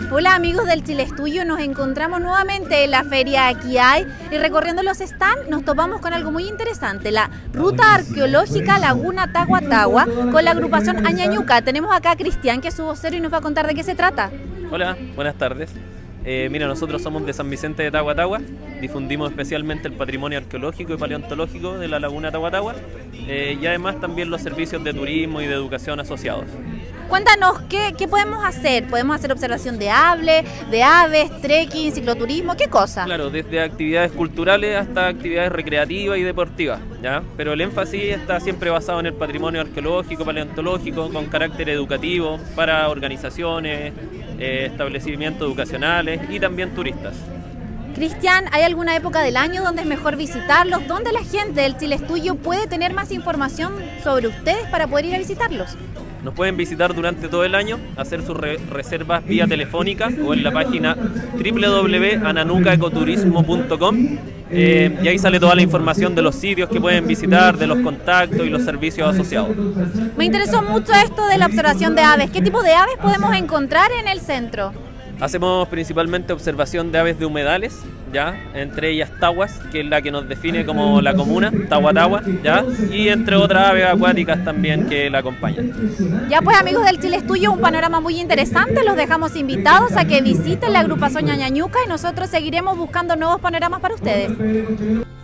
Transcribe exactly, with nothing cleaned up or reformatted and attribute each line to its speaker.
Speaker 1: Hola amigos del Chile Estudio, nos encontramos nuevamente en la feria Aquí Hay y recorriendo los stands nos topamos con algo muy interesante, la Ruta Arqueológica Laguna Tagua Tagua con la agrupación Añañuca. Tenemos acá a Cristian, que es su vocero y nos va a contar de qué se trata.
Speaker 2: Hola, buenas tardes. Eh, mira, nosotros somos de San Vicente de Tagua Tagua, difundimos especialmente el patrimonio arqueológico y paleontológico de la Laguna Tagua Tagua eh, y además también los servicios de turismo y de educación asociados.
Speaker 1: Cuéntanos, ¿qué, qué podemos hacer? ¿Podemos hacer observación de aves, de aves, trekking, cicloturismo? ¿Qué cosa?
Speaker 2: Claro, desde actividades culturales hasta actividades recreativas y deportivas, ¿ya? Pero el énfasis está siempre basado en el patrimonio arqueológico, paleontológico, con carácter educativo para organizaciones, eh, establecimientos educacionales y también turistas.
Speaker 1: Cristian, ¿hay alguna época del año donde es mejor visitarlos? ¿Dónde la gente del Chile Estudio puede tener más información sobre ustedes para poder ir a visitarlos?
Speaker 2: Nos pueden visitar durante todo el año, hacer sus re reservas vía telefónica o en la página doble u doble u doble u punto ananuca ecoturismo punto com eh, y ahí sale toda la información de los sitios que pueden visitar, de los contactos y los servicios asociados.
Speaker 1: Me interesó mucho esto de la observación de aves. ¿Qué tipo de aves podemos encontrar en el centro?
Speaker 2: Hacemos principalmente observación de aves de humedales, ¿ya? Entre ellas tahuas, que es la que nos define como la comuna, Tagua Tagua, ¿ya? Y entre otras aves acuáticas también que la acompañan.
Speaker 1: Ya pues amigos del Chile Estudio, un panorama muy interesante, los dejamos invitados a que visiten la agrupación Añañuca y nosotros seguiremos buscando nuevos panoramas para ustedes.